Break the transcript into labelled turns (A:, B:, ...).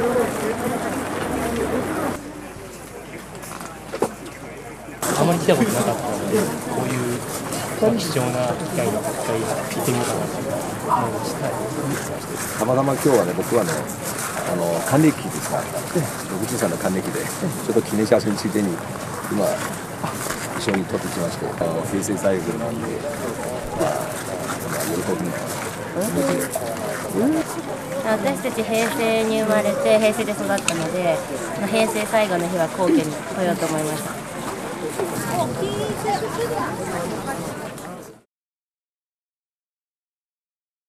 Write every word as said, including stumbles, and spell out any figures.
A: あまり来たことなかったので、こういう、まあ、貴重な機会に一回聞いてみようかなと思いました。
B: たまたま今日はね、僕はね、あの還暦ですから、ろくじゅっさいの還暦で、ちょっと記念写真ついでに、今、一緒に撮ってきまして、あの平成最後なんで、まあ、喜びに。
C: 私たち平成に生まれて平成で育ったので、平成最後の日は皇居に来ようと思いました。